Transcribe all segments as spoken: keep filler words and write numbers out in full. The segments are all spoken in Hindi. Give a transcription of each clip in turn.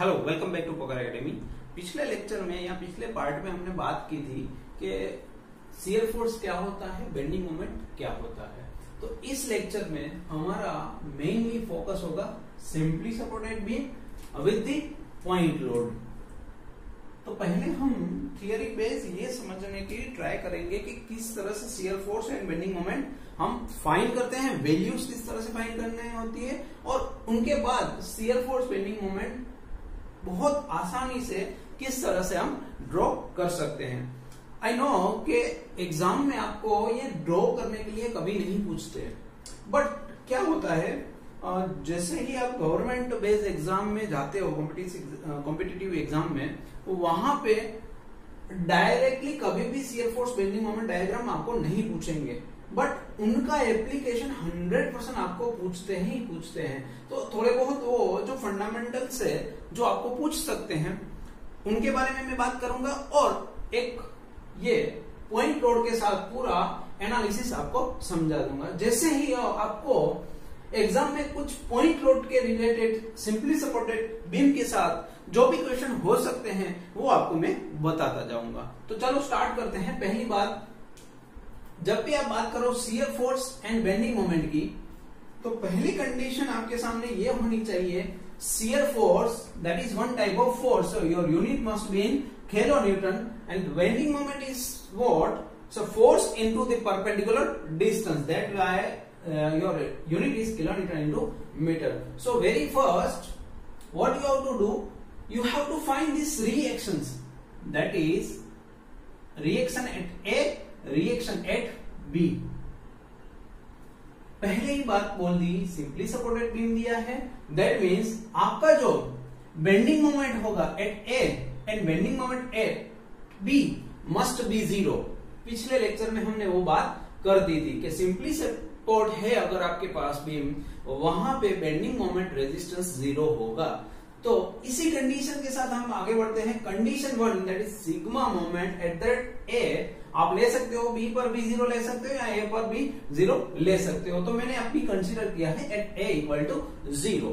Hello, welcome back to poker academy. पिछले लेक्चर में या पिछले पार्ट में हमने बात की थी कि शियर फोर्स क्या होता है, बेंडिंग मोमेंट क्या होता है। तो इस लेक्चर में हमारा मेनली फोकस होगा simply supported beam with the point load. तो पहले हम थियरी बेस ये समझने की ट्राई करेंगे कि किस तरह से shear force and bending moment हम फाइंड करते हैं, वैल्यूज किस तरह से फाइंड करनी होती है, और उनके बाद शियर फोर्स बेंडिंग मोमेंट बहुत आसानी से किस तरह से हम ड्रॉ कर सकते हैं। आई नो कि एग्जाम में आपको ये ड्रॉ करने के लिए कभी नहीं पूछते, बट क्या होता है जैसे ही आप गवर्नमेंट बेस्ड एग्जाम में जाते हो, कॉम्पिटिटिव एग्जाम में, वहां पे डायरेक्टली कभी भी shear force bending moment diagram आपको नहीं पूछेंगे, बट उनका एप्लीकेशन हंड्रेड परसेंट आपको पूछते ही पूछते हैं। तो थोड़े बहुत वो जो फंडामेंटल्स है जो आपको पूछ सकते हैं उनके बारे में मैं बात करूंगा, और एक ये पॉइंट लोड के साथ पूरा एनालिसिस आपको समझा दूंगा। जैसे ही आपको एग्जाम में कुछ पॉइंट लोड के रिलेटेड सिंपली सपोर्टेड बीम के साथ जो भी क्वेश्चन हो सकते हैं वो आपको मैं बताता जाऊंगा। तो चलो स्टार्ट करते हैं। पहली बात, जब भी आप बात करो shear force and bending moment की, तो पहली कंडीशन आपके सामने ये होनी चाहिए, shear force that is one type of force, so your unit must be in kilonewton and bending moment is what? So force into the perpendicular distance, that why uh, your unit is kilonewton into meter. So very first what you have to do, you have to find these reactions, that is reaction at A, reaction at B. पहले ही बात बोल दी, सिंपली सपोर्टेड बीम दिया है, दैट मीन्स आपका जो बेंडिंग मोमेंट होगा at A and bending moment at B must be zero. पिछले लेक्चर में हमने वो बात कर दी थी कि सिंपली सपोर्ट है अगर आपके पास बीम, वहां पे बेंडिंग मोमेंट रेजिस्टेंस जीरो होगा। तो इसी कंडीशन के साथ हम आगे बढ़ते हैं। Condition one, that is sigma moment at that A, आप ले सकते हो बी पर भी जीरो ले सकते हो या ए पर भी जीरो ले सकते हो। तो मैंने अभी कंसीडर किया है at A equal to zero.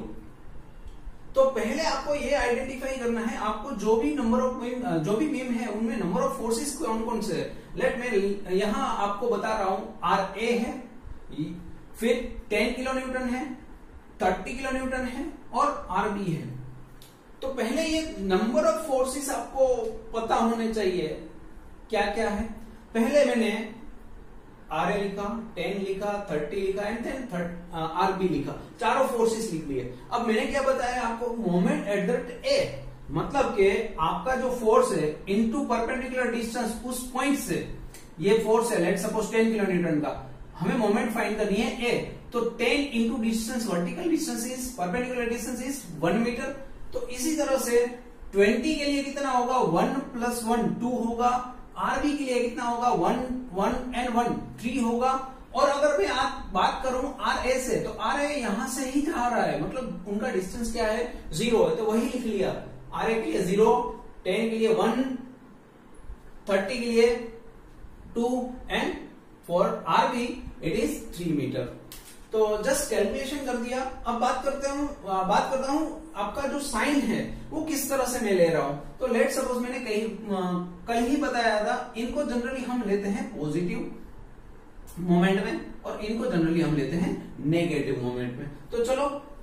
तो पहले आपको ये आइडेंटिफाई करना है, आपको जो भी नंबर ऑफ बीम जो भी बीम है उनमें नंबर ऑफ फोर्सेस कौन कौन से है। लेट मैं यहां आपको बता रहा हूं, आर ए है, फिर टेन किलो न्यूटन है, थर्टी किलो न्यूटन है और आर बी है। तो पहले ये नंबर ऑफ फोर्सेस आपको पता होने चाहिए क्या क्या है। पहले मैंने आर ए लिखा, टेन लिखा, थर्टी लिखा एंड देन आर बी लिखा, चारों फोर्सेस लिख लिए। अब मैंने क्या बताया आपको, मोमेंट एट दैट ए, मतलब कि आपका जो फोर्स है इनटू परपेंडिकुलर डिस्टेंस उस पॉइंट से, ये फोर्स है let suppose ten kilo newton का, हमें मोमेंट फाइंड करनी है ए, तो ten into distance, vertical distance is, perpendicular distance is one metre. तो इसी तरह से ट्वेंटी के लिए कितना होगा, वन प्लस वन टू होगा, आरबी के लिए कितना होगा, one one and one three होगा। और अगर मैं आप बात करूं आर ए से, तो आर ए यहां से ही जा रहा है, मतलब उनका डिस्टेंस क्या है, जीरो है, तो वही लिख लिया। आर ए के लिए जीरो, टेन के लिए वन, थर्टी के लिए two and for R B it is three metre. तो जस्ट कैलकुलेशन कर दिया। अब बात करते हूं बात करता हूं आपका जो साइन है वो किस तरह से मैं ले रहा हूं। तो लेट सपोज मैंने कहीं कल ही बताया था, इनको जनरली हम लेते हैं पॉजिटिव मोमेंट में और इनको जनरली हम लेते हैं नेगेटिव मोमेंट में। तो चलो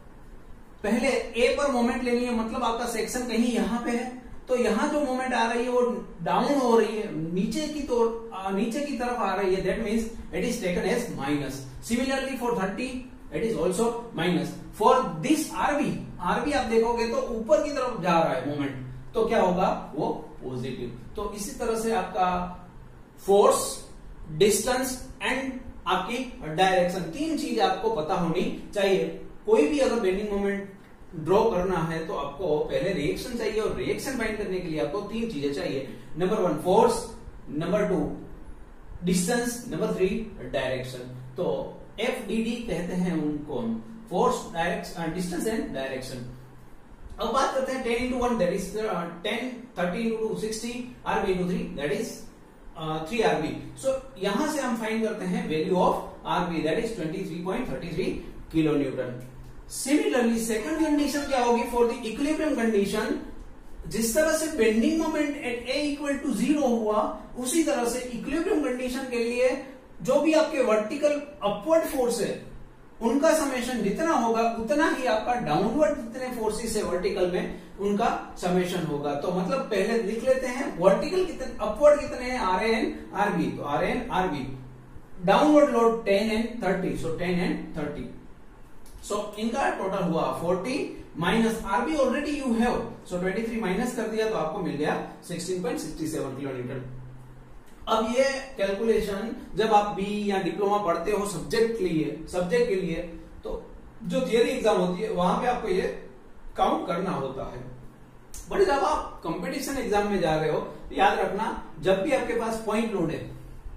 पहले ए पर मोमेंट लेनी है, मतलब आपका सेक्शन कहीं यहां पे है, तो यहां जो मोमेंट आ रही है वो डाउन हो रही है, नीचे की तो नीचे की तरफ आ रही है, that means it is taken as minus. Similarly for thirty it is also minus. For this R B, R B आप देखोगे तो ऊपर की तरफ जा रहा है मोमेंट, तो क्या होगा, वो पॉजिटिव। तो इसी तरह से आपका फोर्स, डिस्टेंस एंड आपकी डायरेक्शन, तीन चीज आपको पता होनी चाहिए। कोई भी अगर बेंडिंग मोमेंट ड्रॉ करना है तो आपको पहले रिएक्शन चाहिए, और रिएक्शन फाइंड करने के लिए आपको तीन चीजें चाहिए। Number one force, number two distance, number three direction. तो एफ डी डी कहते हैं उनको, force, direction, distance and direction. अब बात करते हैं ten into one, that is ten, thirty into two sixty, R B into three, that is three R B. So यहां से हम फाइंड करते हैं value of R B, that is twenty three point thirty three kilo newton. Similarly second condition क्या होगी, फॉर द इक्विलिब्रियम कंडीशन, जिस तरह से bending moment at A equal to zero हुआ, उसी तरह से इक्विलिब्रियम कंडीशन के लिए जो भी आपके वर्टिकल अपवर्ड फोर्स है उनका समेशन जितना होगा उतना ही आपका डाउनवर्ड जितने फोर्सेस है वर्टिकल में उनका समेशन होगा। तो मतलब पहले लिख लेते हैं वर्टिकल कितने, अपवर्ड कितने हैं, R A and R B, तो R A and R B, downward load ten and thirty, so ten and thirty, so इनका टोटल हुआ forty minus R B already you have, so twenty three minus कर दिया तो आपको मिल गया sixteen point six seven kilo newton. अब ये कैलकुलेशन जब आप बी या डिप्लोमा पढ़ते हो सब्जेक्ट के लिए सब्जेक्ट के लिए तो जो थियरी एग्जाम होती है वहां पे आपको ये काउंट करना होता है, बट जब आप कंपटीशन एग्जाम में जा रहे हो तो याद रखना जब भी आपके पास पॉइंट लोड है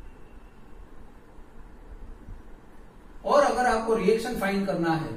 और अगर आपको रिएक्शन फाइंड करना है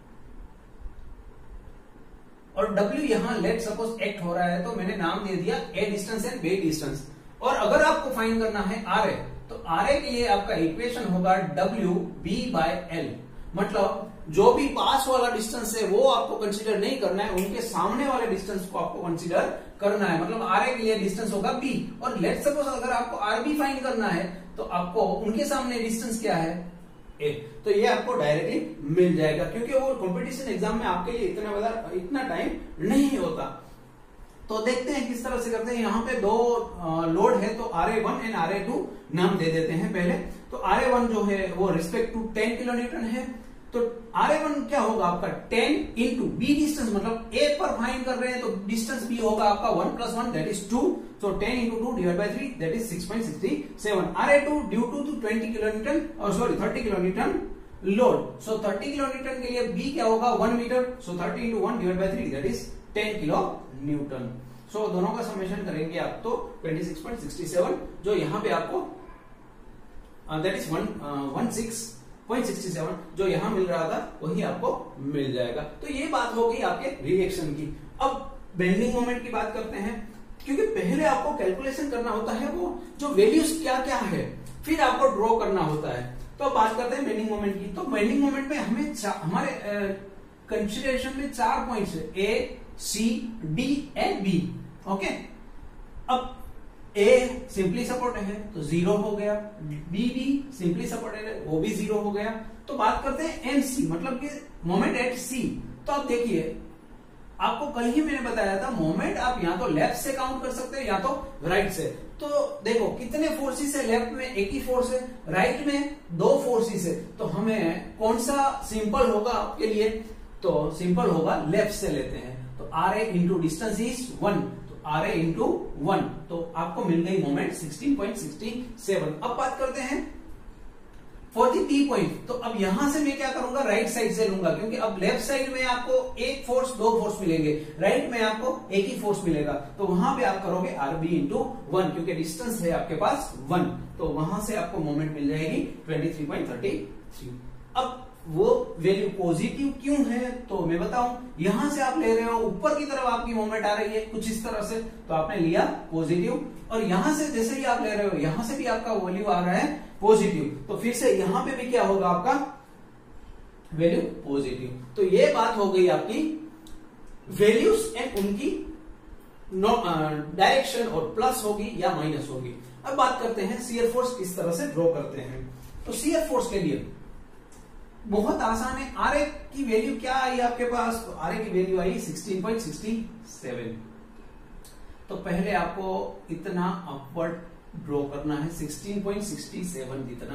और W यहां लेट सपोज एक्ट हो रहा है तो मैंने नाम दे दिया A distance and B distance, और अगर आपको फाइंड करना है आर ए तो आर ए के लिए आपका इक्वेशन होगा डब्ल्यू बी बाय एल, मतलब जो भी पास वाला डिस्टेंस है वो आपको कंसीडर नहीं करना है, उनके सामने वाले डिस्टेंस को आपको कंसीडर करना है, मतलब आर ए के लिए डिस्टेंस होगा बी, और लेट सपोज अगर आपको आर बी फाइंड करना है तो आपको उनके सामने डिस्टेंस क्या है, ए, तो ये आपको डायरेक्टली मिल जाएगा क्योंकि वो कंपटीशन एग्जाम में आपके लिए इतना बड़ा इतना टाइम नहीं होता। तो देखते हैं किस तरह से करते हैं। यहाँ पे दो लोड है तो R A one and R A two नाम दे देते हैं पहले। तो आर ए वन जो है वो respect to ten kilo newton है, तो आर ए वन क्या होगा आपका टेन इंटू बी डिस्टेंस, मतलब ए पर फाइंड कर रहे हैं तो डिस्टेंस बी होगा आपका one plus one that is two, so ten into two divide by three that is six point six seven. R A two due to to twenty kilo newton और sorry thirty kilo newton load, so thirty kilo newton के लिए बी क्या होगा one metre, so thirty into one divide by three that is ten kilo newton. So so, दोनों का समेशन करेंगे आप तो twenty six point six seven जो यहाँ पे आपको that is one six point six seven जो यहाँ मिल रहा था वही आपको मिल जाएगा। तो ये बात हो गई आपके रिएक्शन की। अब बेंडिंग मोमेंट की बात करते हैं, क्योंकि पहले आपको कैलकुलेशन करना होता है वो जो वैल्यूज क्या क्या है, फिर आपको ड्रॉ करना होता है। तो बात करते हैं बेंडिंग मोमेंट की। तो बेंडिंग मोमेंट में हमें हमारे कंसिडरेशन में चार पॉइंट्स है, A C D and B. Okay, अब ए सिंपली सपोर्ट है तो जीरो हो गया, बी भी सिंपली सपोर्टेड है वो भी जीरो हो गया। तो बात करते हैं एम सी, मतलब कि मोमेंट एट सी। तो आप देखिए आपको कल ही मैंने बताया था मोमेंट आप या तो लेफ्ट से काउंट कर सकते हैं या तो राइट से। तो देखो कितने फोर्सेस है, लेफ्ट में एक ही फोर्स है, राइट में दो फोर्सेस है, तो हमें कौन सा सिंपल होगा आपके लिए, तो सिंपल होगा लेफ्ट से लेते हैं। तो R A into distance is one, R A into one, तो आपको मिल गई moment sixteen point six seven. अब बात करते हैं फॉर दी टी पॉइंट। तो अब यहां से मैं क्या करूंगा, राइट साइड से लूंगा, क्योंकि अब लेफ्ट साइड में आपको एक फोर्स दो फोर्स मिलेंगे, राइट में आपको एक ही फोर्स मिलेगा। तो वहां पे आप करोगे आर बी इंटू वन, क्योंकि डिस्टेंस है आपके पास वन, तो वहां से आपको मोमेंट मिल जाएगी twenty three point thirty three. अब वो वैल्यू पॉजिटिव क्यों है तो मैं बताऊं, यहां से आप ले रहे हो ऊपर की तरफ आपकी मूवमेंट आ रही है कुछ इस तरह से, तो आपने लिया पॉजिटिव, और यहां से जैसे ही आप ले रहे हो यहां से भी आपका वैल्यू आ रहा है पॉजिटिव, तो फिर से यहां पे भी क्या होगा आपका वैल्यू पॉजिटिव। तो ये बात हो गई आपकी वैल्यूज एंड उनकी डायरेक्शन, और प्लस होगी या माइनस होगी। अब बात करते हैं शियर फोर्स किस तरह से ड्रॉ करते हैं। तो शियर फोर्स के लिए बहुत आसान है। आर ए की वैल्यू क्या आई आपके पास, तो आर ए की वैल्यू आई सिक्सटीन पॉइंट सिक्स सेवन। तो पहले आपको इतना अपवर्ड ड्रॉ करना है सिक्सटीन पॉइंट सिक्स सेवन जितना।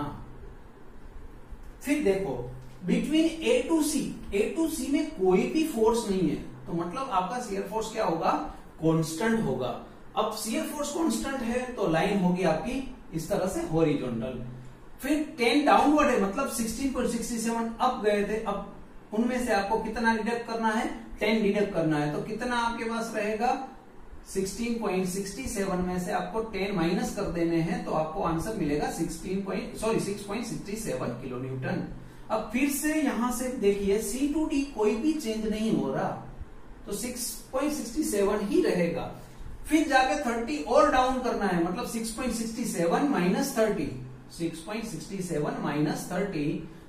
फिर देखो between A to C, A to C में कोई भी फोर्स नहीं है, तो मतलब आपका शियर फोर्स क्या होगा, कांस्टेंट होगा। अब शियर फोर्स कांस्टेंट है तो लाइन होगी आपकी इस तरह से हॉरिजॉन्टल। फिर टेन डाउनवर्ड है, मतलब sixteen point six seven up गए थे, अब उनमें से आपको कितना डिडक्ट करना है, टेन डिडक्ट करना है, तो कितना आपके पास रहेगा सिक्सटीन पॉइंट सिक्स सेवन में से आपको टेन माइनस कर देने हैं, तो आपको आंसर मिलेगा sixteen point sorry six point six seven kilo newton. अब फिर से यहां से देखिए सी टू डी कोई भी चेंज नहीं हो रहा, तो सिक्स पॉइंट सिक्स सेवन ही रहेगा। फिर जाके थर्टी और डाउन करना है, मतलब six point six seven minus thirty, six point six seven minus thirty,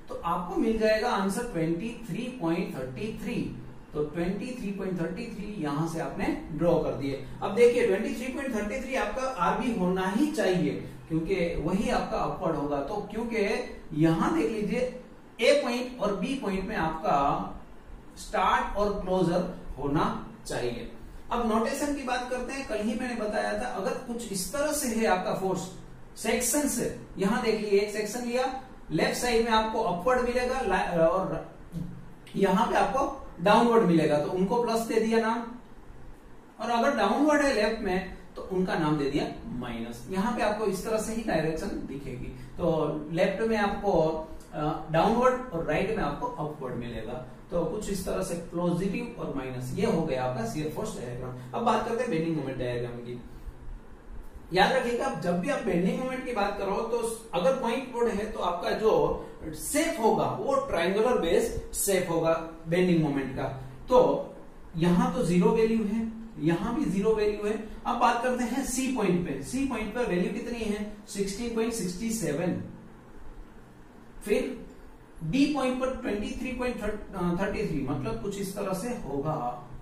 तो आपको मिल जाएगा answer twenty three point thirty three. तो twenty three point thirty three यहां से आपने ड्रॉ कर दिए। अब देखिए twenty three point thirty three आपका आरबी होना ही चाहिए क्योंकि वही आपका अपवर्ड होगा। तो क्योंकि यहां देख लीजिए ए पॉइंट और बी पॉइंट में आपका स्टार्ट और क्लोजर होना चाहिए। अब नोटेशन की बात करते हैं। कल ही मैंने बताया था अगर कुछ इस तरह से है आपका फोर्स सेक्शन से, यहां देख लीजिए एक सेक्शन लिया, लेफ्ट साइड में आपको अपवर्ड मिलेगा और यहां पे आपको डाउनवर्ड मिलेगा, तो उनको प्लस दे दिया नाम। और अगर डाउनवर्ड है लेफ्ट में तो उनका नाम दे दिया माइनस। यहां पे आपको इस तरह से ही डायरेक्शन दिखेगी। तो लेफ्ट में आपको डाउनवर्ड और राइट में आपको अपवर्ड मिलेगा। तो कुछ इस तरह से पॉजिटिव और माइनस, ये हो गया आपका शियर फोर्स डायग्राम। अब बात करते हैं बेंडिंग मोमेंट डायग्राम की। याद रखिएगा जब भी आप बेंडिंग मोमेंट की बात करो तो अगर पॉइंट बोर्ड है तो आपका जो शेप होगा वो ट्रायंगुलर बेस शेप होगा बेंडिंग मोमेंट का। तो यहां तो जीरो वैल्यू है, यहां भी जीरो वैल्यू है। अब बात करते हैं सी पॉइंट पे। सी पॉइंट पे वैल्यू कितनी है? Sixteen point sixty seven. फिर डी पॉइंट पर twenty three point thirty three, मतलब कुछ इस तरह से होगा।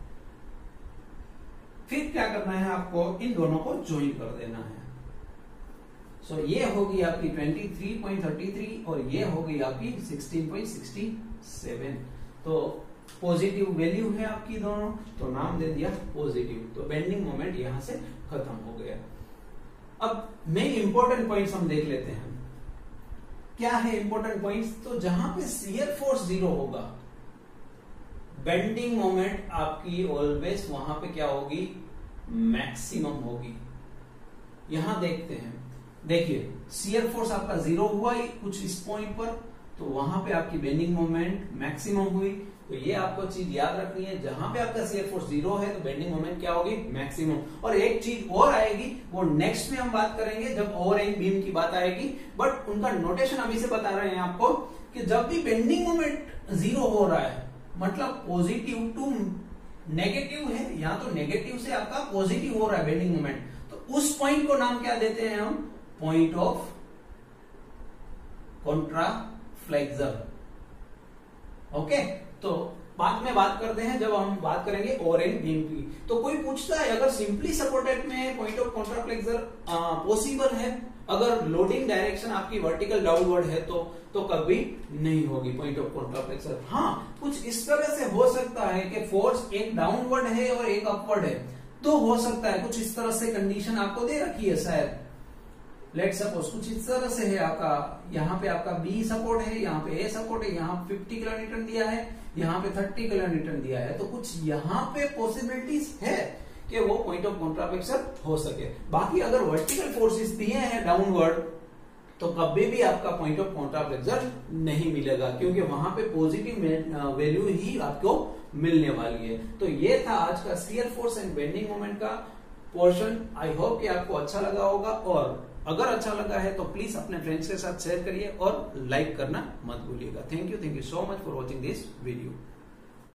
फिर क्या करना है आपको? इन दोनों को ज्वाइन कर देना है। सो so, ये होगी आपकी twenty three point thirty three और ये होगी आपकी सिक्सटीन पॉइंट सिक्सटी सेवन। तो पॉजिटिव वैल्यू है आपकी दोनों, तो नाम दे दिया पॉजिटिव। तो बेंडिंग मोमेंट यहां से खत्म हो गया। अब मेन इंपॉर्टेंट पॉइंट्स हम देख लेते हैं। क्या है इंपॉर्टेंट पॉइंट्स? तो जहां पे शियर फोर्स जीरो होगा, बेंडिंग मोमेंट आपकी ऑलवेज वहां पे क्या होगी? मैक्सिमम होगी। यहां देखते हैं, देखिए शियर फोर्स आपका जीरो हुआ ही कुछ इस पॉइंट पर, तो वहां पे आपकी बेंडिंग मोमेंट मैक्सिमम हुई। तो ये आपको चीज याद रखनी है, जहां पे आपका शियर फोर्स जीरो है तो बेंडिंग मोमेंट क्या होगी? मैक्सिमम। और एक चीज और आएगी, वो नेक्स्ट में हम बात करेंगे जब ओवरहैंग बीम की बात आएगी। बट उनका नोटेशन अभी से बता रहे हैं आपको कि जब भी बेंडिंग मोमेंट जीरो हो रहा है मतलब पॉजिटिव टू नेगेटिव है, या तो नेगेटिव से आपका पॉजिटिव हो रहा है बेंडिंग मोमेंट, तो उस पॉइंट को नाम क्या देते हैं हम? Point of कॉन्ट्राफ्लेक्सर। ओके, तो बाद में बात करते हैं जब हम बात करेंगे ओवरहैंग बीम की। तो कोई पूछता है अगर सिंपली सपोर्टेड में पॉइंट ऑफ कॉन्ट्राफ्लेक्सर पॉसिबल है, अगर लोडिंग डायरेक्शन आपकी वर्टिकल डाउनवर्ड है तो तो कभी नहीं होगी पॉइंट ऑफ कॉन्ट्राफ्लेक्सर। हाँ, कुछ इस तरह से हो सकता है कि फोर्स एक डाउनवर्ड है और एक अपवर्ड है, तो हो सकता है कुछ इस तरह से कंडीशन आपको दे रखी है शायद। लेट सपोज कुछ इस तरह से है आपका, यहाँ पे आपका बी सपोर्ट है, यहाँ पे ए सपोर्ट है, यहाँ फिफ्टी किलो न्यूटन दिया है, यहाँ पे थर्टी किलो न्यूटन दिया है, तो कुछ यहाँ पे पॉसिबिलिटीज है कि वो पॉइंट ऑफ कॉन्ट्राफ्लेक्सर हो सके। बाकी अगर वर्टिकल फोर्सेस दिए हैं डाउनवर्ड तो कभी भी आपका पॉइंट ऑफ कॉन्ट्राफ्लेक्सर नहीं मिलेगा, क्योंकि वहां पे पॉजिटिव वैल्यू ही आपको मिलने वाली है। तो ये था आज का shear force and bending moment का पोर्शन। आई होप कि आपको अच्छा लगा होगा, और अगर अच्छा लगा है तो प्लीज अपने फ्रेंड्स के साथ शेयर करिए और लाइक करना मत भूलिएगा। Thank you thank you so much for watching this video.